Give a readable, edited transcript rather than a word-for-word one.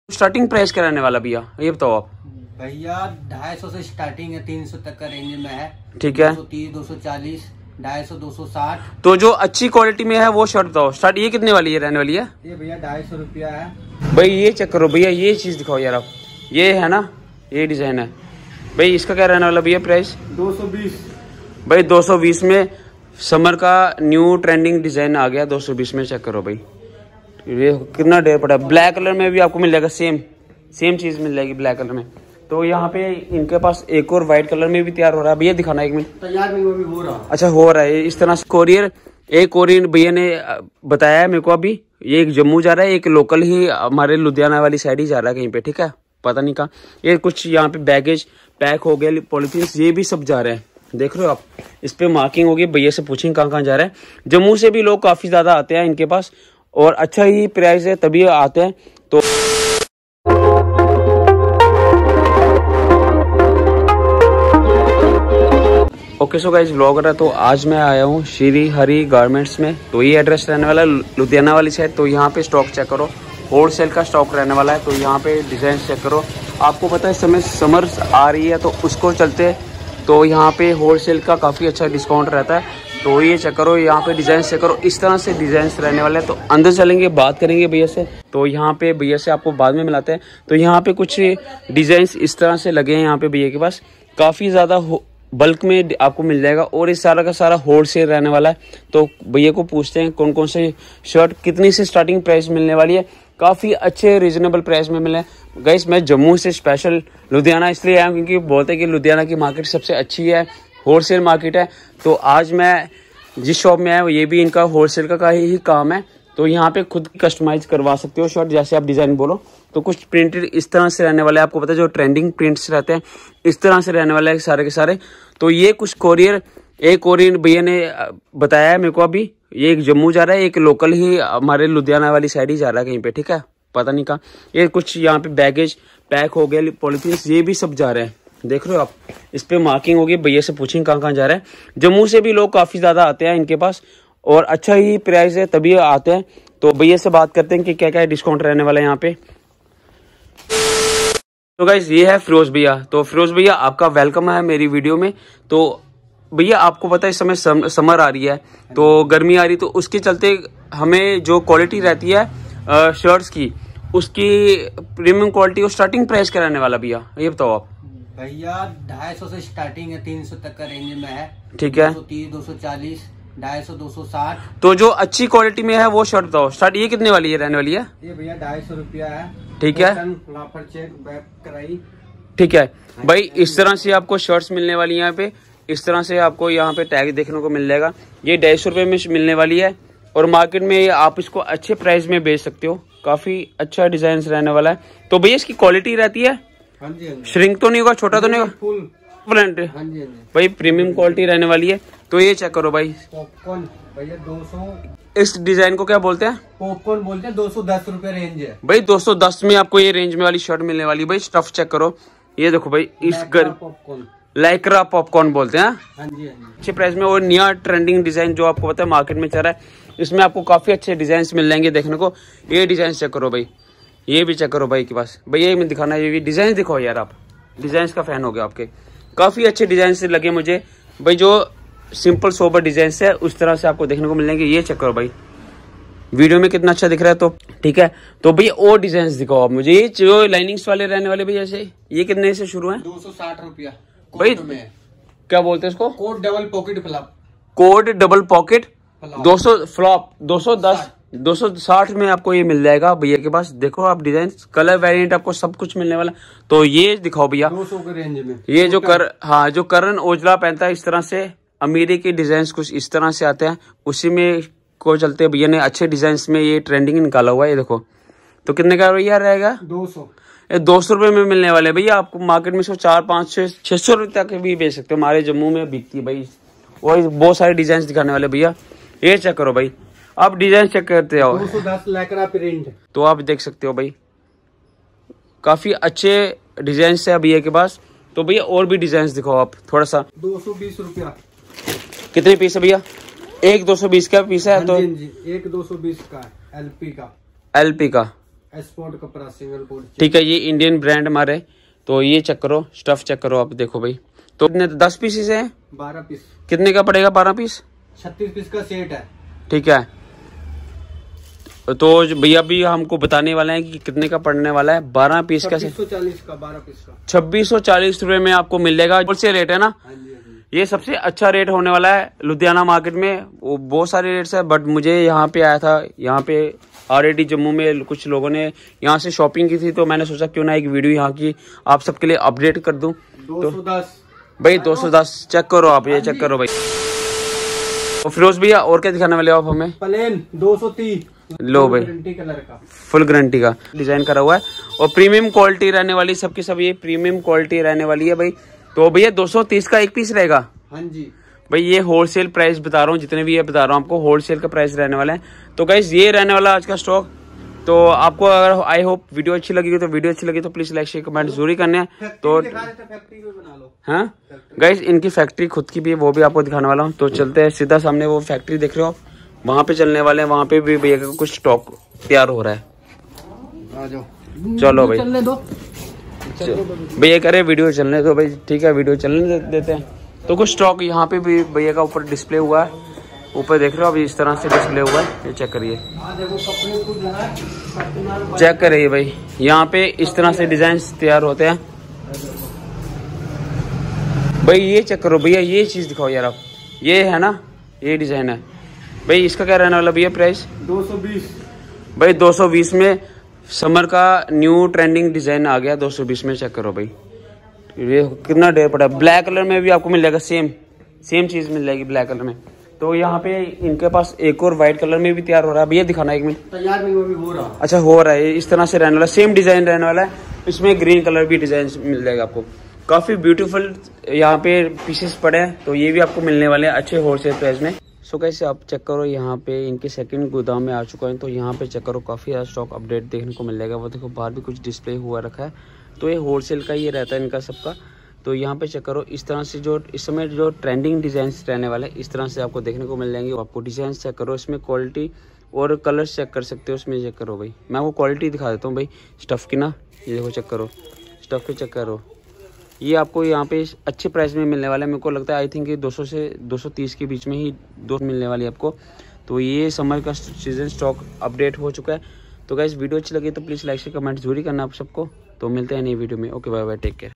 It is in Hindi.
स्टार्टिंग प्राइस क्या रहने वाला भैया, ये बताओ आप। भैया 250 से स्टार्टिंग है, 300 तक का रेंज में है। ठीक है, 230, 240, 250, 260। तो जो अच्छी क्वालिटी में है वो शर्ट बताओ। स्टार्ट ये कितने वाली है रहने वाली है? ये भैया 250 रुपया है। भाई ये चेक करो भैया, ये चीज दिखाओ यार आप। ये है ना, ये डिजाइन है भाई, इसका क्या रहने वाला भैया प्राइस? 220। भाई 220 में समर का न्यू ट्रेंडिंग डिजाइन आ गया 220 में। चेक करो भाई, ये कितना ढेर पड़ा। ब्लैक कलर में भी आपको मिल जाएगा, सेम चीज मिल जाएगी ब्लैक कलर में। तो यहाँ पे इनके पास एक और व्हाइट कलर में भी तैयार हो रहा है भैया, दिखाना एक मिनट। तैयार नहीं, वो भी हो रहा। अच्छा हो रहा है इस तरह से कोरियर। एक कोरियर भैया ने बताया है मेरे को अभी, ये एक जम्मू जा रहा है, एक लोकल ही हमारे लुधियाना वाली साइड ही जा रहा है कहीं पे, ठीक है, पता नहीं कहाँ। ये कुछ यहाँ पे बैगेज पैक हो गया, पॉलिथीन ये भी सब जा रहे हैं, देख रहे हो आप। इस पे मार्किंग होगी, भैया से पूछेंगे कहाँ कहाँ जा रहा है। जम्मू से भी लोग काफी ज्यादा आते हैं इनके पास, और अच्छा ही प्राइस है तभी आते हैं। तो ओके सो गाइस, व्लॉगर है। तो आज मैं आया हूँ श्री हरि गारमेंट्स में। तो ये एड्रेस रहने वाला है लुधियाना वाली साइड। तो यहाँ पे स्टॉक चेक करो, होलसेल का स्टॉक रहने वाला है। तो यहाँ पे डिजाइन चेक करो। आपको पता है इस समय समर आ रही है, तो उसको चलते तो यहाँ पे होलसेल का काफ़ी अच्छा डिस्काउंट रहता है। तो ये चेक करो, यहाँ पे डिजाइन चेक करो, इस तरह से डिजाइन रहने वाले हैं। तो अंदर चलेंगे, बात करेंगे भैया से। तो यहाँ पे भैया से आपको बाद में मिलाते हैं। तो यहाँ पे कुछ डिजाइन इस तरह से लगे हैं यहाँ पे भैया के पास, काफ़ी ज़्यादा बल्क में आपको मिल जाएगा, और इस सारा का सारा होलसेल रहने वाला है। तो भैया को पूछते हैं कौन कौन से शर्ट कितनी से स्टार्टिंग प्राइस मिलने वाली है। काफ़ी अच्छे रीजनेबल प्राइस में मिले। गाइस मैं जम्मू से स्पेशल लुधियाना इसलिए आया हूँ क्योंकि बोलते हैं कि लुधियाना की मार्केट सबसे अच्छी है, होलसेल मार्केट है। तो आज मैं जिस शॉप में आया हूँ, ये भी इनका होलसेल का ही काम है। तो यहाँ पे खुद कस्टमाइज करवा सकते हो शर्ट, जैसे आप डिजाइन बोलो। तो कुछ प्रिंटेड इस तरह से रहने वाले हैं, आपको पता है जो ट्रेंडिंग प्रिंट्स रहते हैं इस तरह से रहने वाले हैं सारे के सारे। तो ये कुछ कोरियर, एक कोरियर भैया ने बताया है मेरे को अभी, ये एक जम्मू जा रहा है, एक लोकल ही हमारे लुधियाना वाली साइड ही जा रहा है कहीं पे, ठीक है, पता नहीं कहाँ। ये कुछ यहाँ पे बैगेज पैक हो गया, पॉलिथीन ये भी सब जा रहे हैं, देख रहे हो आप। इस पे मार्किंग होगी, भैया से पूछेंगे कहाँ कहाँ जा रहा है। जम्मू से भी लोग काफी ज्यादा आते हैं इनके पास, और अच्छा ही प्राइस है तभी आते हैं। तो भैया से बात करते हैं कि क्या क्या डिस्काउंट रहने वाला है यहाँ पे। तो गाइस ये है फिरोज भैया। तो फिरोज भैया आपका वेलकम है मेरी वीडियो में। तो भैया आपको पता है इस समय समर आ रही है, तो गर्मी आ रही, तो उसके चलते हमें जो क्वालिटी रहती है शर्ट्स की, उसकी प्रीमियम क्वालिटी और स्टार्टिंग प्राइस क्या रहने वाला भैया, ये बताओ आप। भैया 250 से स्टार्टिंग है, 300 तक का रेंज में है। ठीक है, 230, 240, 250, 260। तो जो अच्छी क्वालिटी में है वो शर्ट बताओ। स्टार्ट ये कितने वाली है रहने वाली है? ये भैया 250 रुपया है। ठीक है, चेक बैक कराई। ठीक है भाई, इस तरह से आपको शर्ट्स मिलने वाली है यहाँ पे। इस तरह से आपको यहाँ पे टैग देखने को मिल जाएगा। ये 250 रुपये में मिलने वाली है, और मार्केट में आप इसको अच्छे प्राइस में बेच सकते हो। काफी अच्छा डिजाइन रहने वाला है। तो भैया इसकी क्वालिटी रहती है, हाँ जी, श्रिंक तो नहीं होगा, छोटा तो नहीं होगा, फुल ब्रांड भाई, प्रीमियम क्वालिटी रहने वाली है। तो ये चेक करो भाई, पॉपकॉर्न भैया 200। इस डिजाइन को क्या बोलते हैं? पॉपकॉर्न बोलते हैं। 210 रुपए रेंज है भाई। 210 में आपको ये रेंज में वाली शर्ट मिलने वाली भाई। स्टफ चेक करो, ये देखो भाई, इस घर पॉपकॉर्न, लाइक्रा पॉपकॉर्न बोलते हैं। हाँ जी, हाँ जी। अच्छे प्राइस में, और नया ट्रेंडिंग डिजाइन जो आपको पता है मार्केट में चल रहा है, इसमें आपको काफी अच्छे डिजाइन मिल जाएंगे देखने को। ये डिजाइन चेक करो भाई, ये भी चेक करो भाई के पास। भैया ये दिखाना, ये भी डिजाइन दिखाओ यार आप, डिजाइन का फैन हो गया आपके। काफी अच्छे डिजाइन से लगे मुझे भाई, जो सिंपल सोबर डिजाइन है उस तरह से आपको देखने को मिलेंगे। ये चेक करो भाई, वीडियो में कितना अच्छा दिख रहा है। तो ठीक है, तो भैया और डिजाइन दिखाओ आप मुझे। ये जो लाइनिंग्स वाले रहने वाले भैया से, ये कितने से शुरू है? 260 रुपया भाई। क्या बोलते हैं इसको? Coat double pocket flap. Coat double pocket 200 flap 260 में आपको ये मिल जाएगा भैया के पास। देखो आप डिजाइन, कलर वेरिएंट आपको सब कुछ मिलने वाला। तो ये दिखाओ भैया 200 के रेंज में। ये जो जो करण ओजला पहनता है इस तरह से, अमीरी के डिजाइन कुछ इस तरह से आते हैं, उसी में को चलते भैया ने अच्छे डिजाइन में ये ट्रेंडिंग निकाला हुआ है। ये देखो, तो कितने का भैया रहेगा? 200। ये 200 रुपये में मिलने वाले भैया। आपको मार्केट में इसको 400, 500, 600 रुपये तक भी बेच सकते हो। हमारे जम्मू में बिकती है भाई, वही बहुत सारे डिजाइन दिखाने वाले भैया। ये चेक करो भाई, आप डिजाइन चेक करते हो। 210 लैक्रा प्रिंट, तो आप देख सकते हो भाई, काफी अच्छे डिजाइन है भैया के पास। तो भैया और भी डिजाइन दिखाओ आप थोड़ा सा। 220 रुपया। कितने पीस है भैया? एक 220 का पीस है। तो एक 220 का एलपी का। एलपी का एक्सपोर्ट कपड़ा सिंगल कोट। ठीक है, ये इंडियन ब्रांड हमारे। तो ये चेक करो, स्टफ चेक करो आप, देखो भाई। तो कितने 10 पीसेस है? 12 पीस। कितने का पड़ेगा 12 पीस? 36 पीस का सेट है। ठीक है, तो भैया भी हमको बताने वाले हैं कि कितने का पड़ने वाला है। 12 पीस का 2640 का 12 पीस का 2640 रुपए में आपको मिल जाएगा। होलसेल रेट है ना? हाँ जी, हाँ जी। ये सबसे अच्छा रेट होने वाला है लुधियाना मार्केट में। वो बहुत सारे रेट्स है, बट मुझे यहाँ पे आया था, यहाँ पे ऑलरेडी जम्मू में कुछ लोगों ने यहाँ से शॉपिंग की थी, तो मैंने सोचा क्यों ना एक वीडियो यहाँ की आप सबके लिए अपडेट कर दूं। 210 भाई 210 चेक करो आप, ये चेक करो भाई। तो फिरोज भैया और क्या दिखाने वाले हो आप हमें? प्लेन 230 लो भाई, गारंटी कलर का, फुल गारंटी का डिजाइन करा हुआ है और प्रीमियम क्वालिटी रहने वाली, सबकी सब ये प्रीमियम क्वालिटी रहने वाली है भाई। तो भैया 230 का एक पीस रहेगा। हाँ जी भाई, ये होलसेल प्राइस बता रहा हूँ, जितने भी ये बता रहा हूँ आपको होलसेल का प्राइस रहने वाला है। तो गाइस ये रहने वाला आज का स्टॉक। तो आपको अगर आई होप वीडियो अच्छी लगी तो प्लीज लाइक शेयर कमेंट जरूर ही करने हैं। तो फैक्ट्री में बना लो। हाँ गाइस, इनकी फैक्ट्री खुद की भी है, वो भी आपको दिखाने वाला हूँ। तो चलते हैं सीधा, सामने वो फैक्ट्री देख रहे हो, वहां पे चलने वाले हैं। वहां पे भी भैया का कुछ स्टॉक तैयार हो रहा है। आ जाओ, चलो भाई, चलने दो भैया कह रहे वीडियो चलने दो भाई। ठीक है, वीडियो चलने देते हैं। तो कुछ स्टॉक यहाँ पे भी भैया का ऊपर डिस्प्ले हुआ है, ऊपर देख रहे हो अभी इस तरह से डिस्प्ले हुआ है। ये चेक करिए, चेक करिए भाई, यहाँ पे इस तरह से डिजाइन तैयार होते हैं भाई। ये चेक करो भैया, ये चीज दिखाओ यार आप, ये है ना, ये डिजाइन है भाई। इसका क्या रहने वाला भैया प्राइस? 220 भाई। 220 में समर का न्यू ट्रेंडिंग डिजाइन आ गया 220 में। चेक करो भाई, ये कितना ढेर पड़ा। ब्लैक कलर में भी आपको मिल जाएगा, सेम चीज मिल जाएगी ब्लैक कलर में। तो यहाँ पे इनके पास एक और व्हाइट कलर में भी तैयार हो रहा है। भैया दिखाना एक मिनट। तैयार नहीं, वो भी हो रहा। अच्छा, हो रहा है। इस तरह से रहने वाला, सेम डिजाइन रहने वाला है। इसमें ग्रीन कलर भी डिजाइन मिल जाएगा आपको। काफी ब्यूटीफुल यहाँ पे पीसेस पड़े हैं, तो ये भी आपको मिलने वाले हैं अच्छे होलसेल प्राइस में। सो कैसे आप चेक करो, यहाँ पे इनके सेकंड गोदाम में आ चुका है। तो यहाँ पे चेक करो, काफी ज्यादा स्टॉक अपडेट देखने को मिल जाएगा। वो देखो बाहर भी कुछ डिस्प्ले हुआ रखा है। तो ये होलसेल का ये रहता है इनका सबका। तो यहाँ पे चेक करो, इस तरह से जो इस समय जो ट्रेंडिंग डिजाइन रहने वाले इस तरह से आपको देखने को मिल जाएंगे। आपको डिजाइन चेक करो, इसमें क्वालिटी और कलर्स चेक कर सकते हो। इसमें चेक करो भाई, मैं आपको क्वालिटी दिखा देता हूँ भाई स्टफ की ना। ये देखो, चेक करो स्टफ के, चेक करो। ये आपको यहाँ पे अच्छे प्राइस में मिलने वाला है। मेरे को लगता है आई थिंक ये 200 से 230 के बीच में ही दो मिलने वाली है आपको। तो ये समर का सीजन स्टॉक अपडेट हो चुका है। तो गाइस वीडियो अच्छी लगी तो प्लीज़ लाइक से कमेंट जरूर करना आप सबको। तो मिलते हैं नई वीडियो में। Okay, bye bye, take care.